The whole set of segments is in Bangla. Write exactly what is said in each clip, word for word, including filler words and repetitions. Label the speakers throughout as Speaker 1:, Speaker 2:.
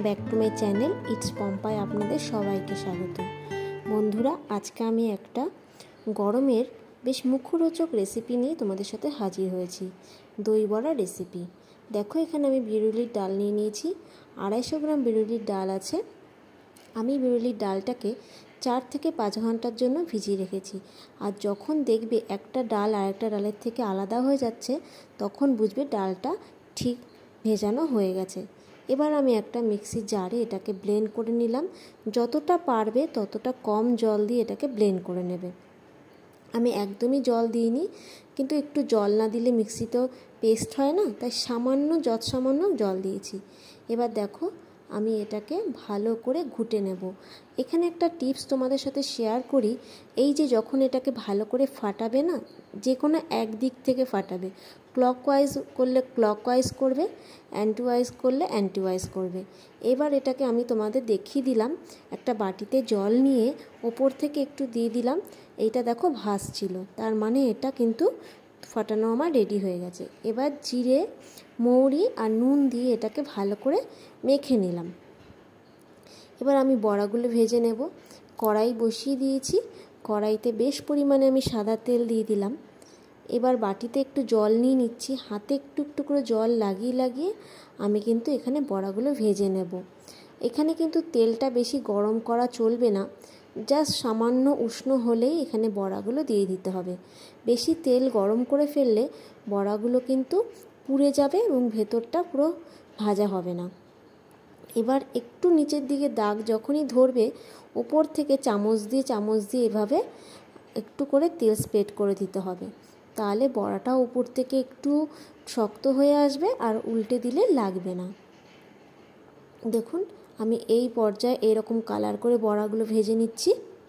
Speaker 1: Back to my channel it's পম্পায় আপনাদের সবাইকে স্বাগত। বন্ধুরা, আজকে আমি একটা গরমের বেশ মুখরোচক রেসিপি নিয়ে তোমাদের সাথে হাজির হয়েছি। দই বড়া রেসিপি। দেখো, এখানে আমি বিরুলির ডাল নিয়ে নিয়েছি। আড়াইশো গ্রাম বিরুলির ডাল আছে। আমি বিরুলির ডালটাকে চার থেকে পাঁচ ঘন্টার জন্য ভিজিয়ে রেখেছি। আর যখন দেখবে একটা ডাল আর একটা ডালের থেকে আলাদা হয়ে যাচ্ছে, তখন বুঝবে ডালটা ঠিক ভেজানো হয়ে গেছে। এবার আমি একটা মিক্সি জারে এটাকে ব্লেন্ড করে নিলাম। যতটা পারবে ততটা কম জল দিয়ে এটাকে ব্লেন্ড করে নেবে। আমি একদমই জল দিইনি, কিন্তু একটু জল না দিলে মিক্সি তো পেস্ট হয় না, তাই সামান্য যত সামান্য জল দিয়েছি। এবার দেখো, আমি এটাকে ভালো করে ঘুটে নেব। এখানে একটা টিপস তোমাদের সাথে শেয়ার করি। এই যে যখন এটাকে ভালো করে ফাটাবে না, যে কোনো এক দিক থেকে ফাটাবে। ক্লকওয়াইজ করলে ক্লকওয়াইজ করবে, অ্যান্টিওয়াইজ করলে অ্যান্টিওয়াইজ করবে। এবার এটাকে আমি তোমাদের দেখিয়ে দিলাম। একটা বাটিতে জল নিয়ে ওপর থেকে একটু দিয়ে দিলাম। এইটা দেখো ভাসছিল, তার মানে এটা কিন্তু ফাটানো আমার রেডি হয়ে গেছে। এবার জিরে, মৌরি আর নুন দিয়ে এটাকে ভালো করে মেখে নিলাম। এবার আমি বড়াগুলো ভেজে নেব। কড়াই বসিয়ে দিয়েছি। কড়াইতে বেশ পরিমাণে আমি সাদা তেল দিয়ে দিলাম। এবার বাটিতে একটু জল নিয়ে নিচ্ছি। হাতে একটু একটু করে জল লাগিয়ে লাগিয়ে আমি কিন্তু এখানে বড়াগুলো ভেজে নেব। এখানে কিন্তু তেলটা বেশি গরম করা চলবে না, জাস্ট সামান্য উষ্ণ হলেই এখানে বড়াগুলো দিয়ে দিতে হবে। বেশি তেল গরম করে ফেললে বড়াগুলো কিন্তু পুড়ে যাবে এবং ভেতরটা পুরো ভাজা হবে না। এবার একটু নিচের দিকে দাগ যখনই ধরবে, ওপর থেকে চামচ দিয়ে চামচ দিয়ে এভাবে একটু করে তেল স্প্রেড করে দিতে হবে। তাহলে বড়াটা উপর থেকে একটু শক্ত হয়ে আসবে আর উল্টে দিলে লাগবে না। দেখুন, আমি এই পর্যায়ে এরকম কালার করে বড়াগুলো ভেজে নিচ্ছি।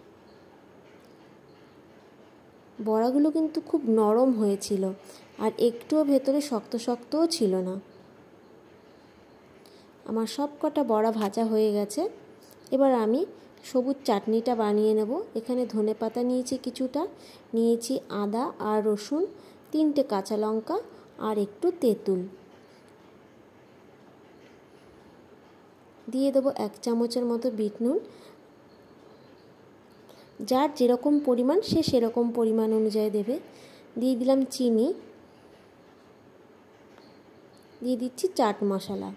Speaker 1: বড়াগুলো কিন্তু খুব নরম হয়েছিল আর একটুও ভেতরে শক্ত শক্তও ছিল না। আমার সব কটা বড়া ভাজা হয়ে গেছে। এবার আমি সবুজ চাটনিটা বানিয়ে নেব। এখানে ধনে পাতা নিয়েছি কিছুটা, নিয়েছি আদা আর রসুন, তিনটে কাঁচা লঙ্কা আর একটু তেঁতুল। দিয়ে দেবো এক চামচের মতো বিট নুন। যার যেরকম পরিমাণ সে সেরকম পরিমাণ অনুযায়ী দেবে। দিয়ে দিলাম চিনি, দিয়ে দিচ্ছি চাট মশলা।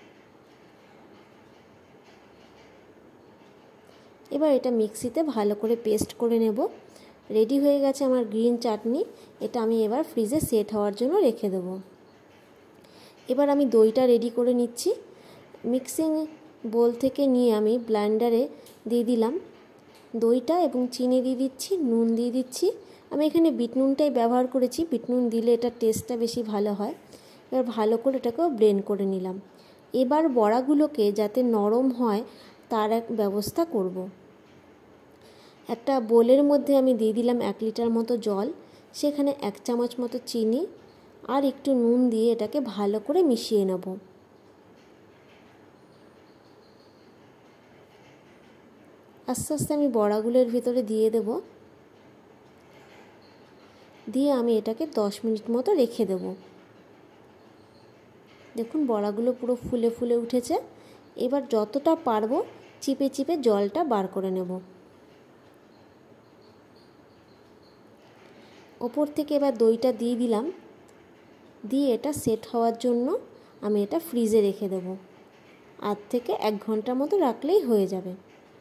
Speaker 1: এবার এটা মিক্সিতে ভালো করে পেস্ট করে নেব। রেডি হয়ে গেছে আমার গ্রিন চাটনি। এটা আমি এবার ফ্রিজে সেট হওয়ার জন্য রেখে দেব। এবার আমি দইটা রেডি করে নিচ্ছি। মিক্সিং বোল থেকে নিয়ে আমি ব্লেন্ডারে দিয়ে দিলাম দইটা এবং চিনি দিয়ে দিচ্ছি, নুন দিয়ে দিচ্ছি। আমি এখানে বিট নুনটাই ব্যবহার করেছি। বিট নুন দিলে এটা টেস্টটা বেশি ভালো হয়। এবার ভালো করে এটাকেও ব্লেন্ড করে নিলাম। এবার বড়াগুলোকে যাতে নরম হয় তার এক ব্যবস্থা করব। একটা বোলের মধ্যে আমি দিয়ে দিলাম এক লিটার মতো জল, সেখানে এক চামচ মতো চিনি আর একটু নুন দিয়ে এটাকে ভালো করে মিশিয়ে নেব। আস্তে আস্তে আমি বড়াগুলোর ভিতরে দিয়ে দেব। দিয়ে আমি এটাকে দশ মিনিট মতো রেখে দেব। দেখুন, বড়াগুলো পুরো ফুলে ফুলে উঠেছে। এবার যতটা পারবো চিপে চিপে জলটা বার করে নেব। ওপর থেকে এবার দইটা দিয়ে দিলাম। দিয়ে এটা সেট হওয়ার জন্য আমি এটা ফ্রিজে রেখে দেব। আধ থেকে এক ঘন্টার মতো রাখলেই হয়ে যাবে।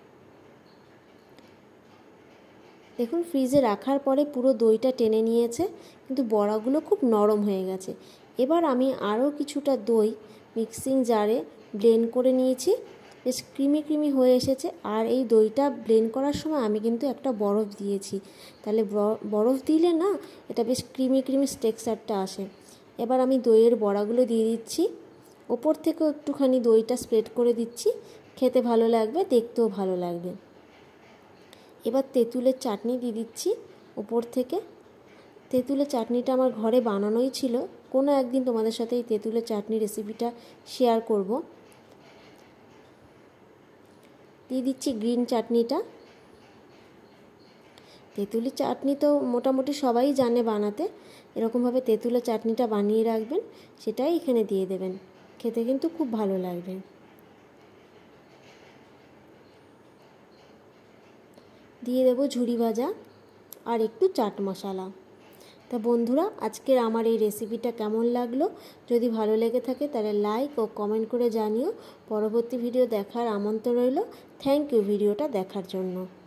Speaker 1: দেখুন, ফ্রিজে রাখার পরে পুরো দইটা টেনে নিয়েছে, কিন্তু বড়াগুলো খুব নরম হয়ে গেছে। এবার আমি আরও কিছুটা দই মিক্সিং জারে ব্লেন্ড করে নিয়েছি। বেশ ক্রিমি ক্রিমি হয়ে এসেছে। আর এই দইটা ব্লেন্ড করার সময় আমি কিন্তু একটা বরফ দিয়েছি, তাহলে বরফ দিলে না এটা বেশ ক্রিমি ক্রিমি টেক্সচারটা আসে। এবার আমি দইয়ের বড়াগুলো দিয়ে দিচ্ছি। ওপর থেকেও একটুখানি দইটা স্প্রেড করে দিচ্ছি। খেতে ভালো লাগবে, দেখতেও ভালো লাগবে। এবার তেঁতুলের চাটনি দিয়ে দিচ্ছি ওপর থেকে। তেঁতুলের চাটনিটা আমার ঘরে বানানোই ছিল। কোনো একদিন তোমাদের সাথে এই তেঁতুলের চাটনি রেসিপিটা শেয়ার করব। দিয়ে দিচ্ছি গ্রিন চাটনিটা। তেঁতুলের চাটনি তো মোটামুটি সবাই জানে বানাতে। এরকমভাবে তেঁতুলের চাটনিটা বানিয়ে রাখবেন, সেটাই এখানে দিয়ে দেবেন। খেতে কিন্তু খুব ভালো লাগবে। দিয়ে দেবো ঝুরি ভাজা আর একটু চাট মশলা। তা বন্ধুরা, আজকের আমার এই রেসিপিটা কেমন লাগলো? যদি ভালো লেগে থাকে তাহলে লাইক ও কমেন্ট করে জানিও। পরবর্তী ভিডিও দেখার আমন্ত্রণ রইল। থ্যাংক ইউ ভিডিওটা দেখার জন্য।